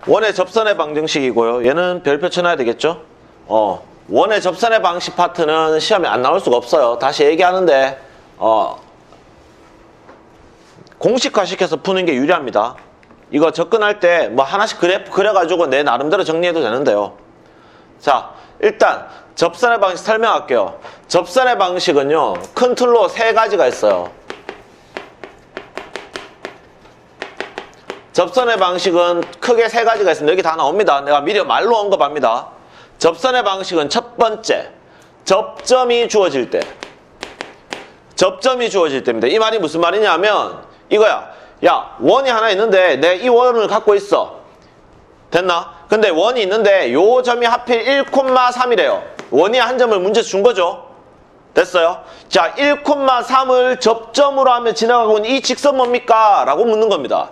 원의 접선의 방정식이고요. 얘는 별표 쳐놔야 되겠죠? 원의 접선의 방식 파트는 시험에 안 나올 수가 없어요. 다시 얘기하는데 공식화 시켜서 푸는 게 유리합니다. 이거 접근할 때 뭐 하나씩 그려가지고 내 나름대로 정리해도 되는데요. 자, 일단 접선의 방식 설명할게요. 접선의 방식은요, 큰 틀로 세 가지가 있어요. 접선의 방식은 크게 세 가지가 있습니다. 여기 다 나옵니다. 내가 미리 말로 언급합니다. 접선의 방식은 첫 번째, 접점이 주어질 때. 접점이 주어질 때입니다. 이 말이 무슨 말이냐면 이거야. 야, 원이 하나 있는데 내 이 원을 갖고 있어. 됐나? 근데 원이 있는데 요 점이 하필 1,3이래요. 원이 한 점을 문제에서 준 거죠. 됐어요? 자, 1,3을 접점으로 하면 지나가고 있는 이 직선 뭡니까? 라고 묻는 겁니다.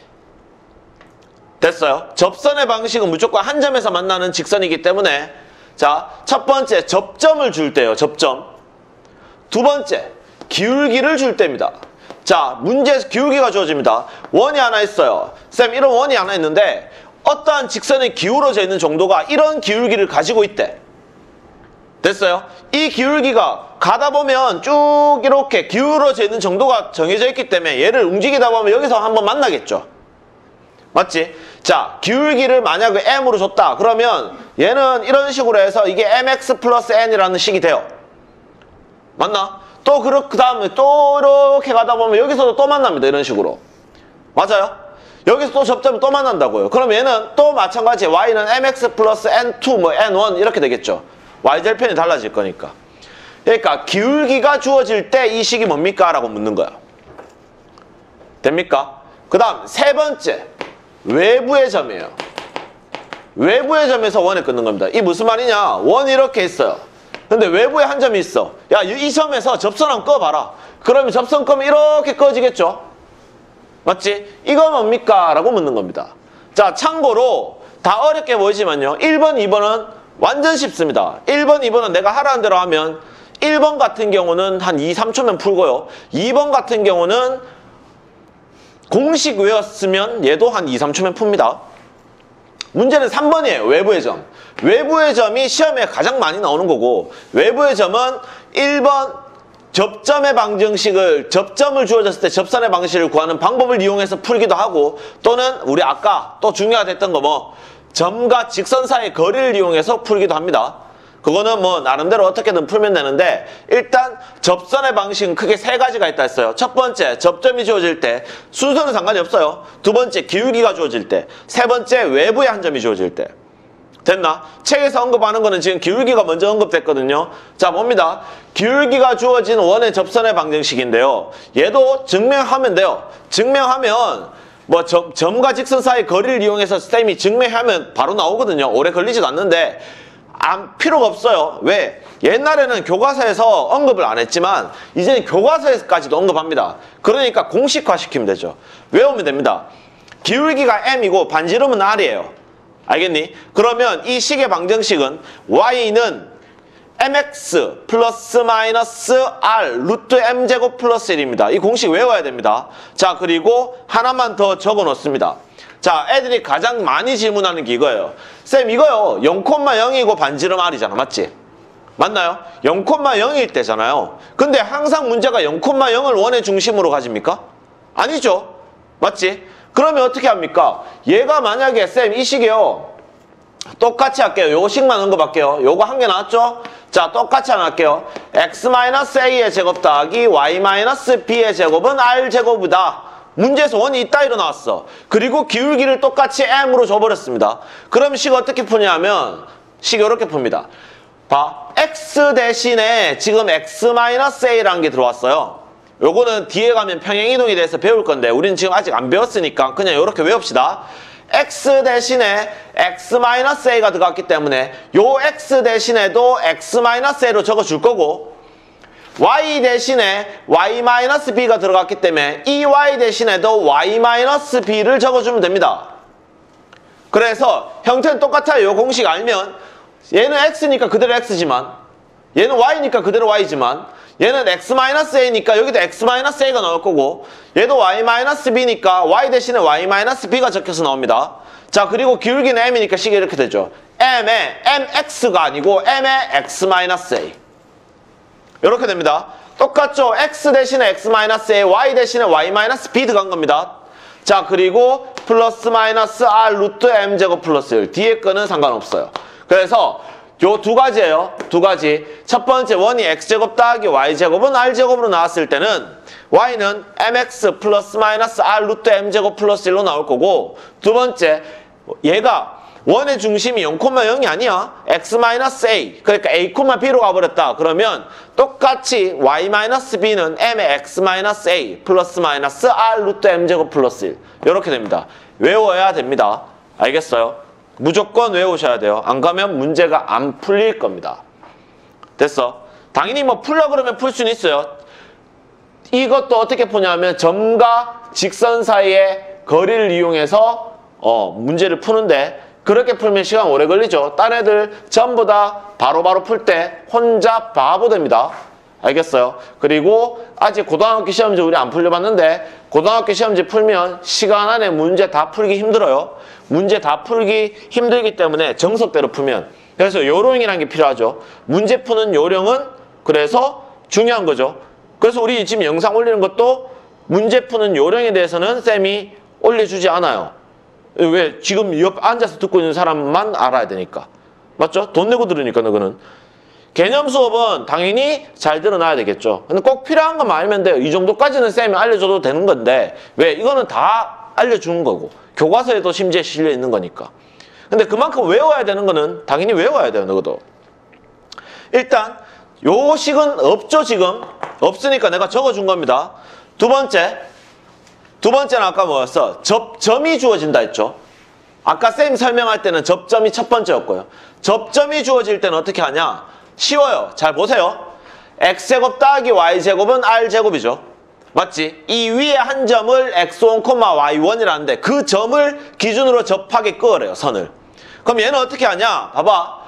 됐어요? 접선의 방식은 무조건 한 점에서 만나는 직선이기 때문에 자, 첫 번째 접점을 줄 때요. 접점. 두 번째 기울기를 줄 때입니다. 자, 문제에서 기울기가 주어집니다. 원이 하나 있어요. 쌤, 이런 원이 하나 있는데 어떠한 직선이 기울어져 있는 정도가 이런 기울기를 가지고 있대. 됐어요? 이 기울기가 가다 보면 쭉 이렇게 기울어져 있는 정도가 정해져 있기 때문에 얘를 움직이다 보면 여기서 한번 만나겠죠. 맞지? 자, 기울기를 만약에 m으로 줬다. 그러면 얘는 이런 식으로 해서 이게 mx 플러스 n이라는 식이 돼요. 맞나? 또 그 다음에 또 이렇게 가다 보면 여기서도 또 만납니다. 이런 식으로. 맞아요? 여기서 또 접점을 또 만난다고요. 그럼 얘는 또 마찬가지 y는 mx 플러스 n2 뭐 n1 이렇게 되겠죠. y절편이 달라질 거니까. 그러니까 기울기가 주어질 때 이 식이 뭡니까? 라고 묻는 거야. 됩니까? 그 다음 세 번째 외부의 점이에요. 외부의 점에서 원에 끊는 겁니다. 이 무슨 말이냐? 원이 이렇게 있어요. 근데 외부에 한 점이 있어. 야, 이 점에서 접선 한번 꺼봐라. 그러면 접선 끄면 이렇게 꺼지겠죠? 맞지? 이거 뭡니까? 라고 묻는 겁니다. 자, 참고로 다 어렵게 보이지만요. 1번, 2번은 완전 쉽습니다. 1번, 2번은 내가 하라는 대로 하면 1번 같은 경우는 한 2, 3초면 풀고요. 2번 같은 경우는 공식 외웠으면 얘도 한 2, 3초면 풉니다. 문제는 3번이에요. 외부의 점. 외부의 점이 시험에 가장 많이 나오는 거고 외부의 점은 1번 접점의 방정식을 접점을 주어졌을 때 접선의 방식을 구하는 방법을 이용해서 풀기도 하고 또는 우리 아까 또 중요하다 했던 거 뭐 점과 직선 사이의 거리를 이용해서 풀기도 합니다. 그거는 뭐 나름대로 어떻게든 풀면 되는데 일단 접선의 방식은 크게 세 가지가 있다 했어요. 첫 번째 접점이 주어질 때 순서는 상관이 없어요. 두 번째 기울기가 주어질 때 세 번째 외부의 한 점이 주어질 때. 됐나? 책에서 언급하는 거는 지금 기울기가 먼저 언급됐거든요. 자, 봅니다. 기울기가 주어진 원의 접선의 방정식인데요. 얘도 증명하면 돼요. 증명하면 뭐 점과 직선 사이 거리를 이용해서 쌤이 증명하면 바로 나오거든요. 오래 걸리지도 않는데 필요가 없어요. 왜? 옛날에는 교과서에서 언급을 안 했지만 이제는 교과서에서까지도 언급합니다. 그러니까 공식화 시키면 되죠. 외우면 됩니다. 기울기가 m이고 반지름은 r이에요. 알겠니? 그러면 이 식의 방정식은 y는 mx 플러스 마이너스 r 루트 m제곱 플러스 1입니다. 이 공식 외워야 됩니다. 자, 그리고 하나만 더 적어 놓습니다. 자, 애들이 가장 많이 질문하는 게 이거예요. 쌤, 이거요 0,0이고 반지름 r이잖아. 맞지? 맞나요? 0,0일 때잖아요. 근데 항상 문제가 0,0을 원의 중심으로 가집니까? 아니죠. 맞지? 그러면 어떻게 합니까? 얘가 만약에 쌤 이 식이요. 똑같이 할게요. 요거 식만 언급할게요. 요거 한 개 나왔죠? 자, 똑같이 하나 할게요. x-a의 제곱 더하기 y-b의 제곱은 r제곱이다. 문제에서 원이 이따위로 나왔어. 그리고 기울기를 똑같이 m으로 줘버렸습니다. 그럼 식 어떻게 푸냐면 식 이렇게 풉니다. 봐. x 대신에 지금 x-a라는 게 들어왔어요. 요거는 뒤에 가면 평행이동에 대해서 배울 건데 우리는 지금 아직 안 배웠으니까 그냥 이렇게 외웁시다. x 대신에 x-a가 들어갔기 때문에 요 x 대신에도 x-a로 적어줄 거고 y 대신에 y-b가 들어갔기 때문에 이 y 대신에도 y-b를 적어주면 됩니다. 그래서 형태는 똑같아요. 요 공식 알면 얘는 x니까 그대로 x지만 얘는 y니까 그대로 y지만 얘는 x-a니까 여기도 x-a가 나올 거고 얘도 y-b니까 y 대신에 y-b가 적혀서 나옵니다. 자, 그리고 기울기는 m이니까 식이 이렇게 되죠. m에 mx가 아니고 m에 x-a 이렇게 됩니다. 똑같죠? x 대신에 x-a, y 대신에 y-b 들어간 겁니다. 자, 그리고 플러스 마이너스 r 루트 m제곱 플러스 1 뒤에 거는 상관없어요. 그래서 요 두 가지예요. 두 가지. 첫 번째 원이 x제곱 더하기 y제곱은 r제곱으로 나왔을 때는 y는 mx 플러스 마이너스 r 루트 m제곱 플러스 1로 나올 거고, 두 번째 얘가 원의 중심이 0,0이 아니야. x-a. 그러니까 a,b로 가버렸다. 그러면 똑같이 y-b는 m의 x-a 플러스 마이너스 r 루트 m제곱 플러스 1 이렇게 됩니다. 외워야 됩니다. 알겠어요? 무조건 외우셔야 돼요. 안 가면 문제가 안 풀릴 겁니다. 됐어? 당연히 뭐 풀려 그러면 풀 수는 있어요. 이것도 어떻게 푸냐면 점과 직선 사이의 거리를 이용해서 문제를 푸는데, 그렇게 풀면 시간 오래 걸리죠. 딴 애들 전부 다 바로바로 풀 때 혼자 바보 됩니다. 알겠어요? 그리고 아직 고등학교 시험지 우리 안 풀려봤는데, 고등학교 시험지 풀면 시간 안에 문제 다 풀기 힘들어요. 문제 다 풀기 힘들기 때문에 정석대로 풀면, 그래서 요령이라는 게 필요하죠. 문제 푸는 요령은 그래서 중요한 거죠. 그래서 우리 지금 영상 올리는 것도 문제 푸는 요령에 대해서는 쌤이 올려주지 않아요. 왜? 지금 옆 앉아서 듣고 있는 사람만 알아야 되니까. 맞죠? 돈 내고 들으니까. 너는 개념 수업은 당연히 잘 들어놔야 되겠죠. 근데 꼭 필요한 것만 알면 돼요. 이 정도까지는 쌤이 알려줘도 되는 건데, 왜? 이거는 다 알려주는 거고 교과서에도 심지어 실려 있는 거니까. 근데 그만큼 외워야 되는 거는 당연히 외워야 돼요. 너도. 일단 요 식은 없죠. 지금 없으니까 내가 적어준 겁니다. 두 번째는 아까 뭐였어? 접점이 주어진다 했죠. 아까 쌤 설명할 때는 접점이 첫 번째였고요. 접점이 주어질 때는 어떻게 하냐? 쉬워요. 잘 보세요. x제곱 더하기 y제곱은 r제곱이죠. 맞지? 이 위에 한 점을 x1, y1이라는데 그 점을 기준으로 접하게 끄어래요. 선을. 그럼 얘는 어떻게 하냐? 봐봐.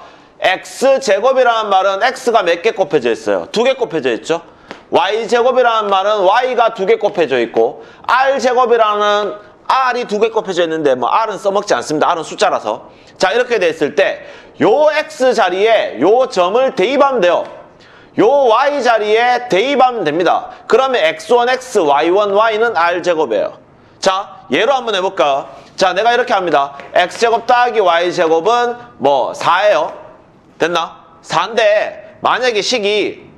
x제곱이라는 말은 x가 몇 개 곱해져 있어요? 2개 곱해져 있죠? y제곱이라는 말은 y가 2개 곱해져 있고, r제곱이라는 r이 2개 곱해져 있는데 뭐 r은 써먹지 않습니다. r은 숫자라서. 자, 이렇게 됐을 때 요 x 자리에 요 점을 대입하면 돼요. 요 y 자리에 대입하면 됩니다. 그러면 x1x, y1, y는 r제곱이에요. 자, 예로 한번 해볼까요? 자, 내가 이렇게 합니다. x제곱 더하기 y제곱은 뭐 4예요. 됐나? 4인데 만약에 식이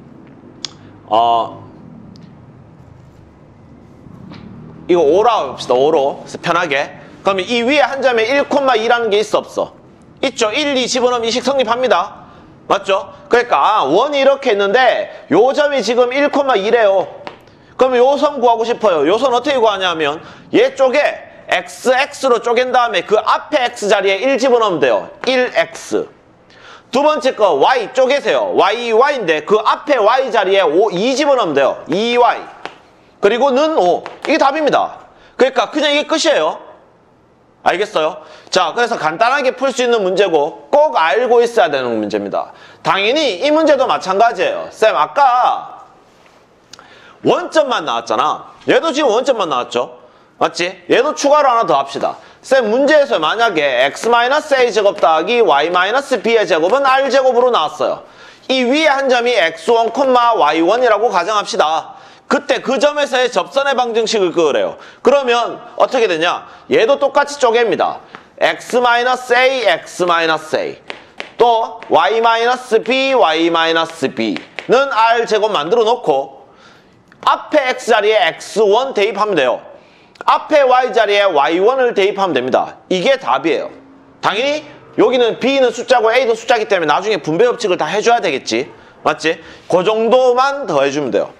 이거 5라 봅시다. 5로 편하게. 그러면 이 위에 한 점에 1,2라는 게 있어 없어? 있죠. 1, 2 집어넣으면 이 식 성립합니다. 맞죠? 그러니까 원이 이렇게 있는데 요 점이 지금 1,2래요. 그러면 요 선 구하고 싶어요. 요 선 어떻게 구하냐면 얘 쪽에 x로 쪼갠 다음에 그 앞에 x 자리에 1 집어넣으면 돼요. 1x. 두 번째 거 y 쪼개세요. y인데 그 앞에 y 자리에 2 집어넣으면 돼요. 2y. 그리고 는 5. 이게 답입니다. 그러니까 그냥 이게 끝이에요. 알겠어요? 자, 그래서 간단하게 풀 수 있는 문제고 꼭 알고 있어야 되는 문제입니다. 당연히 이 문제도 마찬가지예요. 쌤, 아까 원점만 나왔잖아. 얘도 지금 원점만 나왔죠? 맞지? 얘도 추가로 하나 더 합시다. 쌤, 문제에서 만약에 x-a 제곱 더하기 y-b의 제곱은 r제곱으로 나왔어요. 이 위에 한 점이 x1, y1이라고 가정합시다. 그때 그 점에서의 접선의 방정식을 그으래요. 그러면 어떻게 되냐? 얘도 똑같이 쪼갭니다. x-a, x-a. 또 y-b, y-b는 r제곱 만들어 놓고 앞에 x 자리에 x1 대입하면 돼요. 앞에 y 자리에 y1을 대입하면 됩니다. 이게 답이에요. 당연히 여기는 b는 숫자고 a도 숫자이기 때문에 나중에 분배 법칙을 다 해줘야 되겠지. 맞지? 그 정도만 더 해주면 돼요.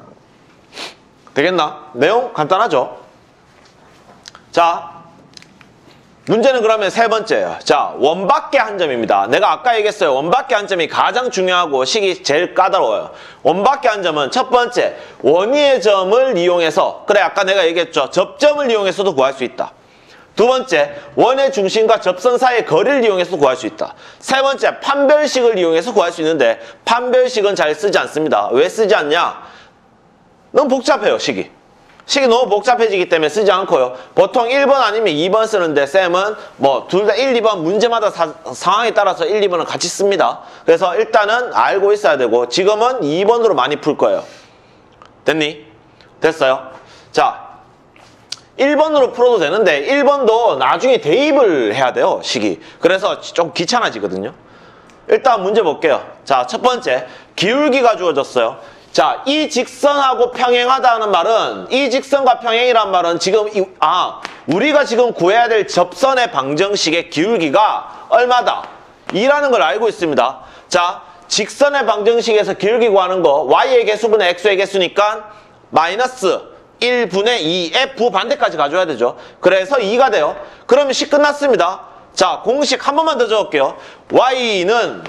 되겠나? 내용 간단하죠? 자, 문제는 그러면 세 번째예요. 자, 원밖에 한 점입니다. 내가 아까 얘기했어요. 원밖에 한 점이 가장 중요하고 식이 제일 까다로워요. 원밖에 한 점은 첫 번째, 원위의 점을 이용해서, 그래 아까 내가 얘기했죠. 접점을 이용해서도 구할 수 있다. 두 번째, 원의 중심과 접선 사이의 거리를 이용해서 구할 수 있다. 세 번째, 판별식을 이용해서 구할 수 있는데 판별식은 잘 쓰지 않습니다. 왜 쓰지 않냐? 너무 복잡해요, 식이. 식이 너무 복잡해지기 때문에 쓰지 않고요. 보통 1번 아니면 2번 쓰는데 쌤은 뭐 둘 다 1, 2번 문제마다 상황에 따라서 1, 2번은 같이 씁니다. 그래서 일단은 알고 있어야 되고 지금은 2번으로 많이 풀 거예요. 됐니? 됐어요? 자, 1번으로 풀어도 되는데 1번도 나중에 대입을 해야 돼요, 식이. 그래서 좀 귀찮아지거든요. 일단 문제 볼게요. 자, 첫 번째, 기울기가 주어졌어요. 자, 이 직선하고 평행하다는 말은 이 직선과 평행이란 말은 지금 우리가 지금 구해야 될 접선의 방정식의 기울기가 얼마다? 2라는 걸 알고 있습니다. 자, 직선의 방정식에서 기울기 구하는 거 y의 개수분의 x의 개수니까 마이너스 1분의 2의 부반대까지 가져야 되죠. 그래서 2가 돼요. 그러면 식 끝났습니다. 자, 공식 한 번만 더 적을게요. y는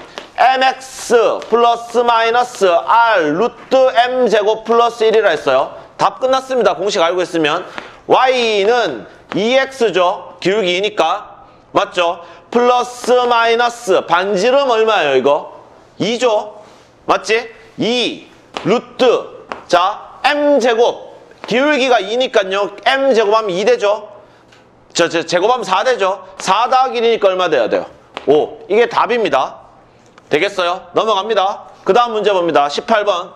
mx 플러스 마이너스 r 루트 m제곱 플러스 1이라 했어요. 답 끝났습니다. 공식 알고 있으면. y는 2x죠. 기울기 2니까. 맞죠? 플러스 마이너스 반지름 얼마예요, 이거? 2죠? 맞지? 2 루트 자 m제곱 기울기가 2니까요. m제곱하면 2 되죠? 제곱하면 4 되죠? 4 더하기 1이니까 얼마 돼야 돼요? 5. 이게 답입니다. 되겠어요? 넘어갑니다. 그 다음 문제 봅니다. 18번.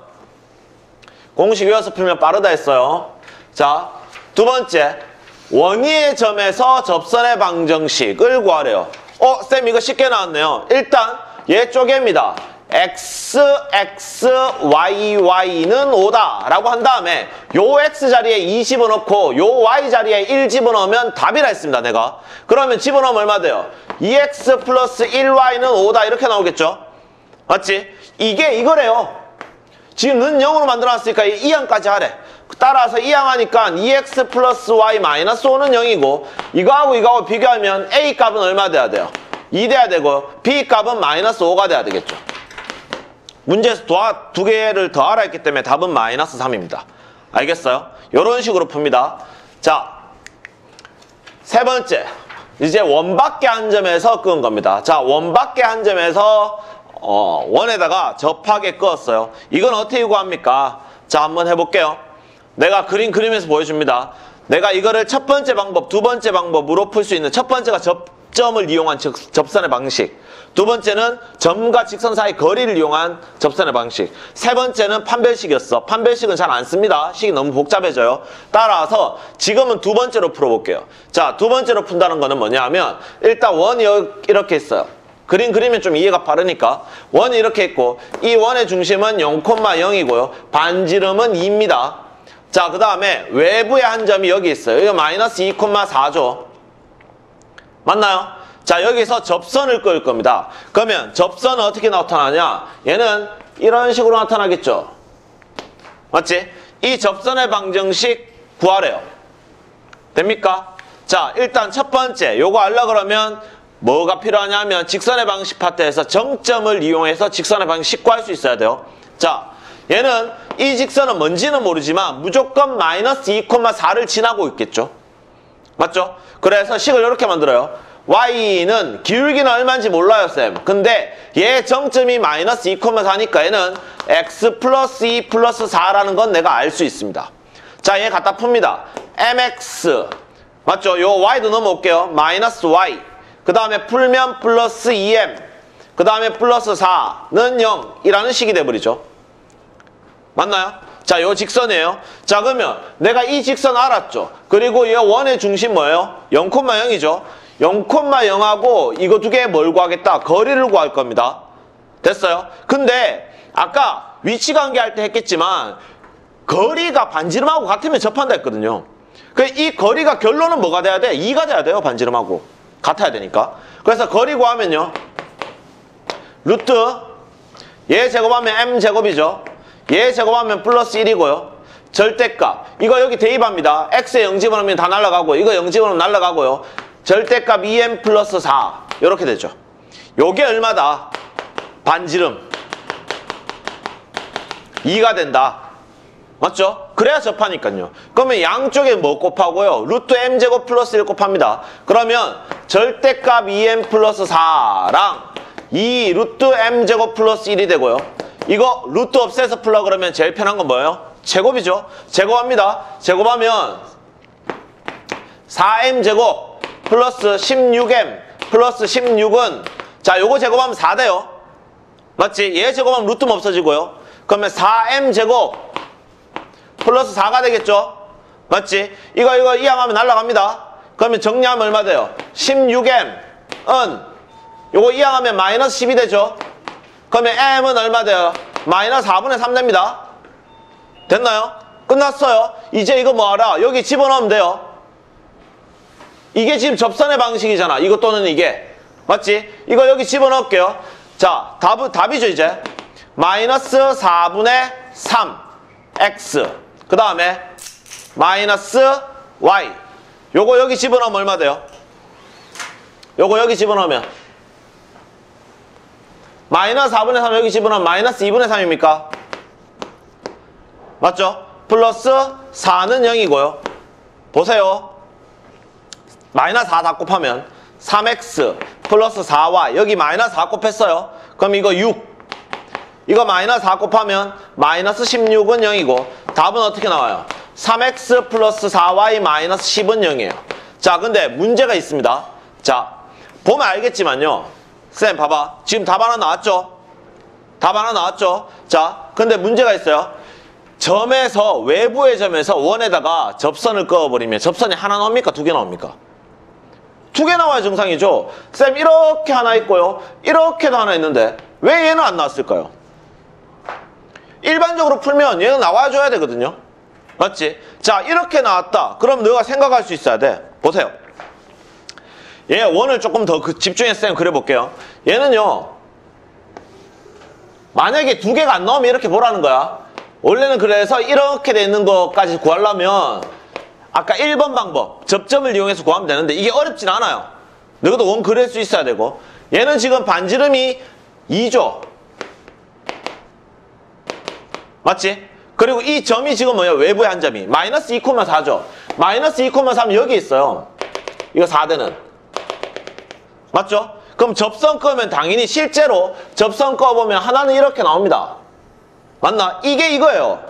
공식 외워서 풀면 빠르다 했어요. 자, 두 번째. 원위의 점에서 접선의 방정식을 구하래요. 쌤 이거 쉽게 나왔네요. 일단 얘 쪼개입니다. x, x, y, y는 5다 라고 한 다음에 요 x 자리에 2 집어넣고 요 y 자리에 1 집어넣으면 답이라 했습니다, 내가. 그러면 집어넣으면 얼마 돼요? 2x 플러스 1y는 5다 이렇게 나오겠죠? 맞지? 이게 이거래요. 지금 는 0으로 만들어놨으니까 이 항까지 하래. 따라서 이 항 하니까 2x 플러스 y 마이너스 5는 0이고 이거하고 비교하면 a 값은 얼마 돼야 돼요? 2 돼야 되고 b 값은 마이너스 5가 돼야 되겠죠. 문제에서 두 개를 더하라 했기 때문에 답은 마이너스 3입니다. 알겠어요? 이런 식으로 풉니다. 자, 세 번째. 이제 원밖에 한 점에서 끄은 겁니다. 자, 원밖에 한 점에서 원에다가 접하게 끄었어요. 이건 어떻게 구합니까? 자, 한번 해볼게요. 내가 그림 그리면서 보여줍니다. 내가 이거를 첫 번째 방법, 두 번째 방법으로 풀 수 있는 첫 번째가 접점을 이용한 접선의 방식. 두 번째는 점과 직선 사이 거리를 이용한 접선의 방식. 세 번째는 판별식이었어. 판별식은 잘 안 씁니다. 식이 너무 복잡해져요. 따라서 지금은 두 번째로 풀어볼게요. 자, 두 번째로 푼다는 거는 뭐냐 하면 일단 원이 이렇게 있어요. 그림 그리면 좀 이해가 빠르니까. 원이 이렇게 있고 이 원의 중심은 0,0이고요. 반지름은 2입니다. 자, 그 다음에 외부의 한 점이 여기 있어요. 이거 마이너스 2,4죠. 맞나요? 자, 여기서 접선을 그을 겁니다. 그러면 접선은 어떻게 나타나냐? 얘는 이런 식으로 나타나겠죠. 맞지? 이 접선의 방정식 구하래요. 됩니까? 자, 일단 첫 번째 요거 알려 그러면 뭐가 필요하냐면 직선의 방식 파트에서 정점을 이용해서 직선의 방식 구할 수 있어야 돼요. 자, 얘는 이 직선은 뭔지는 모르지만 무조건 마이너스 2,4를 지나고 있겠죠. 맞죠? 그래서 식을 이렇게 만들어요. y는 기울기는 얼마인지 몰라요, 쌤. 근데 얘 정점이 마이너스 2,4니까 얘는 x 플러스 2 플러스 4라는 건 내가 알 수 있습니다. 자, 얘 갖다 풉니다. mx 맞죠? 요 y도 넘어올게요. 마이너스 y 그 다음에 풀면 플러스 2m 그 다음에 플러스 4는 0이라는 식이 돼버리죠. 맞나요? 자, 요 직선이에요. 자, 그러면 내가 이 직선 알았죠? 그리고 이 원의 중심 뭐예요? 0,0이죠? 0,0하고 이거 두 개 뭘 구하겠다? 거리를 구할 겁니다. 됐어요? 근데 아까 위치관계 때 했겠지만 거리가 반지름하고 같으면 접한다 했거든요. 이 거리가 결론은 뭐가 돼야 돼? 2가 돼야 돼요. 반지름하고 같아야 되니까. 그래서 거리 구하면요. 루트 얘 제곱하면 m 제곱이죠. 얘 제곱하면 플러스 1이고요. 절대값 이거 여기 대입합니다. x에 0 집어넣으면 다 날아가고 이거 0 집어넣으면 날아가고요. 절대값 2m 플러스 4 이렇게 되죠. 요게 얼마다? 반지름 2가 된다. 맞죠? 그래야 접하니까요. 그러면 양쪽에 뭐 곱하고요? 루트 m제곱 플러스 1 곱합니다. 그러면 절대값 2m 플러스 4랑 이 루트 m제곱 플러스 1이 되고요. 이거 루트 없애서 풀라 그러면 제일 편한 건 뭐예요? 제곱이죠. 제곱합니다. 제곱하면 4m제곱 플러스 16m 플러스 16은 자 요거 제곱하면 4 돼요. 맞지? 얘 제곱하면 루트는 없어지고요. 그러면 4m제곱 플러스 4가 되겠죠? 맞지? 이거 이항하면 날라갑니다. 그러면 정리하면 얼마 돼요? 16m은 요거 이항하면 마이너스 10이 되죠? 그러면 m은 얼마 돼요? 마이너스 4분의 3 됩니다. 됐나요? 끝났어요. 이제 이거 뭐하라? 여기 집어넣으면 돼요. 이게 지금 접선의 방식이잖아. 이거 또는 이게. 맞지? 이거 여기 집어넣을게요. 자, 답이죠, 이제. 마이너스 4분의 3 x 그 다음에 마이너스 y 요거 여기 집어넣으면 얼마 돼요? 요거 여기 집어넣으면 마이너스 4분의 3 여기 집어넣으면 마이너스 2분의 3입니까? 맞죠? 플러스 4는 0이고요. 보세요. 마이너스 4 다 곱하면 3x 플러스 4y 여기 마이너스 4 곱했어요. 그럼 이거 6 이거 마이너스 4 곱하면 마이너스 16은 0이고 답은 어떻게 나와요? 3x 플러스 4y 마이너스 10은 0이에요. 자, 근데 문제가 있습니다. 자, 보면 알겠지만요. 쌤 봐봐. 지금 답 하나 나왔죠? 답 하나 나왔죠? 자, 근데 문제가 있어요. 점에서 외부의 점에서 원에다가 접선을 그어버리면 접선이 하나 나옵니까? 두 개 나옵니까? 두 개 나와야 정상이죠. 쌤 이렇게 하나 있고요. 이렇게도 하나 있는데 왜 얘는 안 나왔을까요? 일반적으로 풀면 얘는 나와줘야 되거든요. 맞지? 자, 이렇게 나왔다. 그럼 너가 생각할 수 있어야 돼. 보세요. 얘 원을 조금 더 집중해서 쌤 그려볼게요. 얘는요. 만약에 두 개가 안 나오면 이렇게 보라는 거야. 원래는 그래서 이렇게 돼 있는 것까지 구하려면 아까 1번 방법 접점을 이용해서 구하면 되는데 이게 어렵진 않아요. 너도 원 그릴 수 있어야 되고 얘는 지금 반지름이 2죠. 맞지? 그리고 이 점이 지금 뭐예요? 외부의 한 점이 마이너스 2,4죠. 마이너스 2,4면 여기 있어요. 이거 4대는 맞죠? 그럼 접선 꺼면 당연히 실제로 접선 꺼보면 하나는 이렇게 나옵니다. 맞나? 이게 이거예요.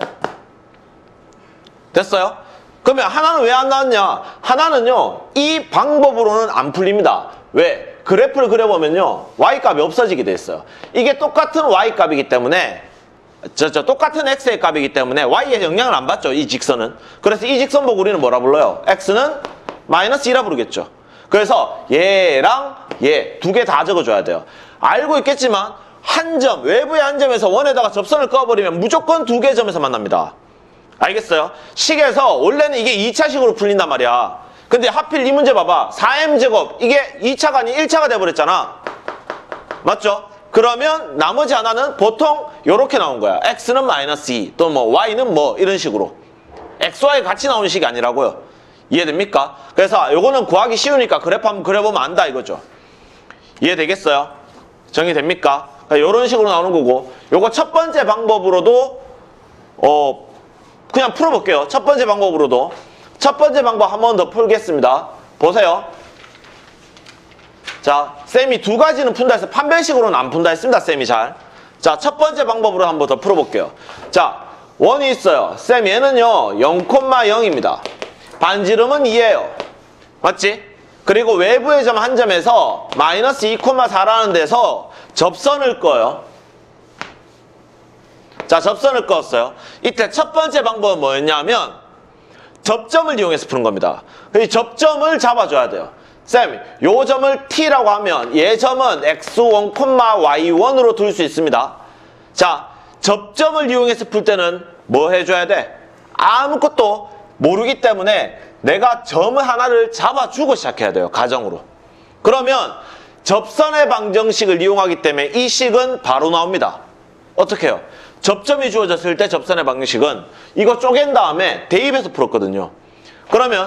됐어요? 그러면 하나는 왜 안 나왔냐? 하나는요, 이 방법으로는 안 풀립니다. 왜? 그래프를 그려보면요, y값이 없어지게 돼 있어요. 이게 똑같은 y값이기 때문에, 똑같은 x의 값이기 때문에 y에 영향을 안 받죠, 이 직선은. 그래서 이 직선 보고 우리는 뭐라 불러요? x는 마이너스 2라 부르겠죠. 그래서 얘랑 얘 두 개 다 적어줘야 돼요. 알고 있겠지만, 한 점, 외부의 한 점에서 원에다가 접선을 그어버리면 무조건 두 개의 점에서 만납니다. 알겠어요? 식에서 원래는 이게 2차식으로 풀린단 말이야. 근데 하필 이 문제 봐봐. 4m제곱 이게 2차가 아닌 1차가 돼버렸잖아. 맞죠? 그러면 나머지 하나는 보통 이렇게 나온 거야. x는 마이너스 2, 또 뭐 y는 뭐 이런 식으로. x, y 같이 나오는 식이 아니라고요. 이해됩니까? 그래서 요거는 구하기 쉬우니까 그래프 한번 그려보면 안다 이거죠. 이해되겠어요? 정리됩니까? 이런 식으로 나오는 거고, 요거 첫 번째 방법으로도 그냥 풀어볼게요. 첫 번째 방법으로도. 첫 번째 방법 한 번 더 풀겠습니다. 보세요. 자, 쌤이 두 가지는 푼다 해서 판별식으로는 안 푼다 했습니다. 쌤이 잘. 자, 첫 번째 방법으로 한 번 더 풀어볼게요. 자, 원이 있어요. 쌤 얘는요 0,0입니다. 반지름은 2예요. 맞지? 그리고 외부의 점 한 점에서 마이너스 2,4라는 데서 접선을 꺼요. 자, 접선을 껐어요. 이때 첫 번째 방법은 뭐였냐면 접점을 이용해서 푸는 겁니다. 이 접점을 잡아줘야 돼요. 쌤, 요 점을 T라고 하면 얘 점은 X1, Y1으로 둘 수 있습니다. 자, 접점을 이용해서 풀 때는 뭐 해줘야 돼? 아무것도 모르기 때문에 내가 점을 하나를 잡아주고 시작해야 돼요. 가정으로. 그러면 접선의 방정식을 이용하기 때문에 이 식은 바로 나옵니다. 어떻게 해요? 접점이 주어졌을 때 접선의 방정식은 이거 쪼갠 다음에 대입해서 풀었거든요. 그러면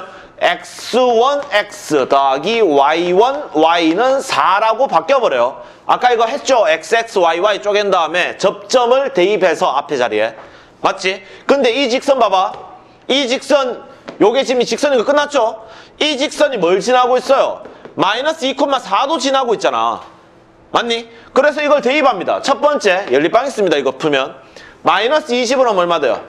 x1x 더하기 y1 y는 4라고 바뀌어버려요. 아까 이거 했죠? xx yy 쪼갠 다음에 접점을 대입해서 앞에 자리에 맞지? 근데 이 직선 봐봐. 이 직선, 요게 지금 이 직선인 거 끝났죠? 이 직선이 뭘 지나고 있어요? 마이너스 2,4도 지나고 있잖아. 맞니? 그래서 이걸 대입합니다. 첫 번째, 연립방 있습니다. 이거 풀면. 마이너스 2 집어넣으면 얼마 돼요?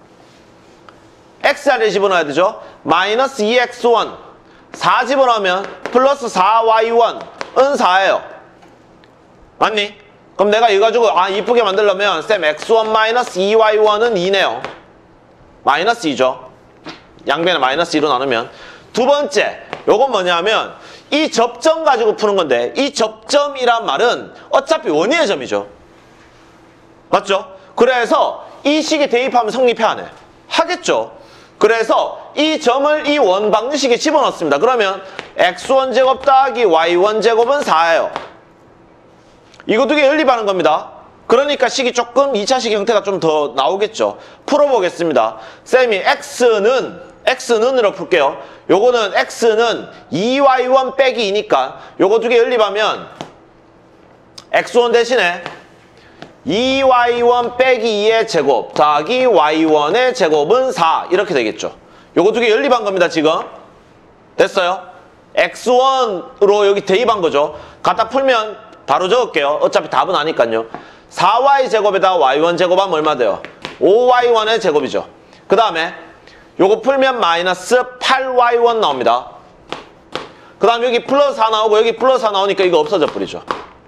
xr에 집어넣어야 되죠? 마이너스 2x1. 4 집어넣으면 플러스 4y1. 은 4예요. 맞니? 그럼 내가 이거 가지고 이쁘게 만들려면 쌤 x1 마이너스 2y1은 2네요. 마이너스 2죠. 양변에 마이너스 2로 나누면. 두 번째, 요건 뭐냐면 이 접점 가지고 푸는 건데 이 접점이란 말은 어차피 원위의 점이죠. 맞죠? 그래서 이 식에 대입하면 성립해 안 해? 하겠죠. 그래서 이 점을 이 원방식에 집어넣습니다. 그러면 x1제곱 더하기 y1제곱은 4예요. 이거 두 개 연립하는 겁니다. 그러니까 식이 조금 2차식 형태가 좀 더 나오겠죠. 풀어보겠습니다. 쌤이 x는으로 풀게요. 요거는 x는 2y1 빼기 2니까 요거 두 개 연립하면 x1 대신에 2y1 빼기 2의 제곱 더하기 y1의 제곱은 4 이렇게 되겠죠. 요거 두 개 연립한 겁니다. 지금 됐어요? x1으로 여기 대입한 거죠. 갖다 풀면 바로 적을게요. 어차피 답은 아니까요. 4y 제곱에다 y1 제곱하면 얼마 돼요? 5y1의 제곱이죠. 그 다음에 요거 풀면 마이너스 8y1 나옵니다. 그 다음 여기 플러스 4 나오고 여기 플러스 4 나오니까 이거 없어져 버리죠.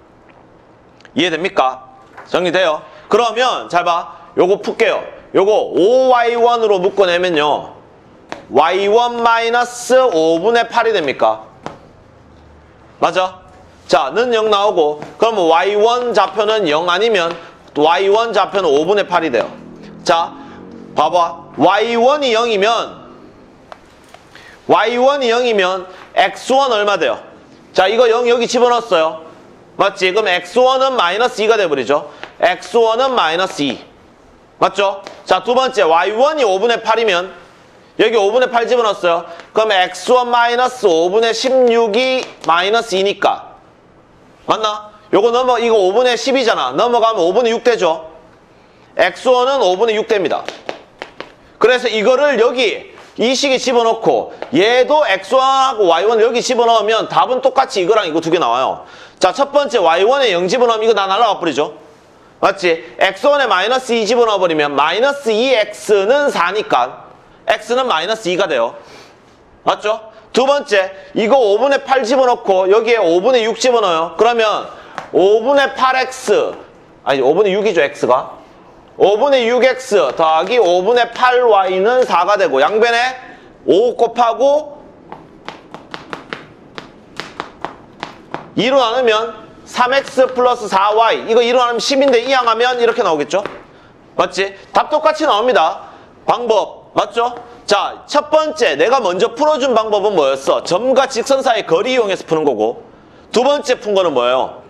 이해됩니까? 정리돼요? 그러면 잘 봐. 요거 풀게요. 요거 5y1으로 묶어내면요. y1 마이너스 5분의 8이 됩니까? 맞아? 자, 는 0 나오고 그럼 y1 좌표는 0 아니면 y1 좌표는 5분의 8이 돼요. 자, 봐봐. y1이 0이면 x1 얼마 돼요? 자, 이거 0 여기 집어넣었어요. 맞지? 그럼 x1은 마이너스 2가 돼버리죠. x1은 마이너스 2. 맞죠? 자, 두 번째 y1이 5분의 8이면 여기 5분의 8 집어넣었어요. 그럼 x1 마이너스 5분의 16이 마이너스 2니까 맞나? 요거 이거 5분의 10이잖아. 넘어가면 5분의 6 되죠. x1은 5분의 6 됩니다. 그래서 이거를 여기 이 식에 집어넣고 얘도 x1하고 y1을 여기 집어넣으면 답은 똑같이 이거랑 이거 두 개 나와요. 자, 첫 번째 y1에 0 집어넣으면 이거 다 날라가 버리죠. 맞지? x1에 마이너스 2 집어넣어버리면 마이너스 2x는 4니까 x는 마이너스 2가 돼요. 맞죠? 두 번째, 이거 5분의 8 집어넣고 여기에 5분의 6 집어넣어요. 그러면 5분의 8x, 아니 5분의 6이죠, x가. 5분의 6x 더하기 5분의 8y는 4가 되고 양변에 5 곱하고 2로 나누면 3x 플러스 4y 이거 2로 나누면 10인데 이항하면 이렇게 나오겠죠? 맞지? 답 똑같이 나옵니다. 방법 맞죠? 자, 첫 번째 내가 먼저 풀어준 방법은 뭐였어? 점과 직선 사이의 거리 이용해서 푸는 거고 두 번째 푼 거는 뭐예요?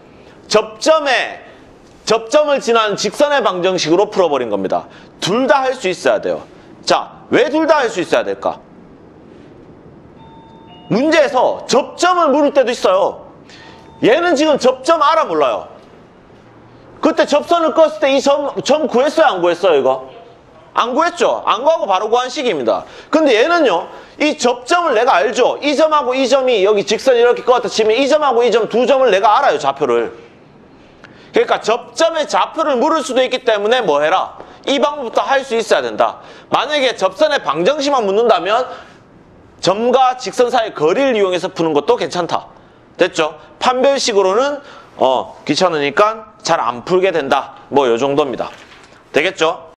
접점을 지나는 직선의 방정식으로 풀어버린 겁니다. 둘 다 할 수 있어야 돼요. 자, 왜 둘 다 할 수 있어야 될까? 문제에서 접점을 물을 때도 있어요. 얘는 지금 접점 알아 몰라요? 그때 접선을 껐을 때 이 점 구했어요? 안 구했어요? 이거? 안 구했죠? 안 구하고 바로 구한 식입니다. 근데 얘는요, 이 접점을 내가 알죠? 이 점하고 이 점이 여기 직선이 이렇게 껐다 치면 이 점하고 이 점 두 점을 내가 알아요, 좌표를. 그러니까 접점의 좌표를 물을 수도 있기 때문에 뭐 해라? 이 방법부터 할 수 있어야 된다. 만약에 접선의 방정식만 묻는다면 점과 직선 사이의 거리를 이용해서 푸는 것도 괜찮다. 됐죠? 판별식으로는 귀찮으니까 잘 안 풀게 된다. 뭐 요 정도입니다. 되겠죠?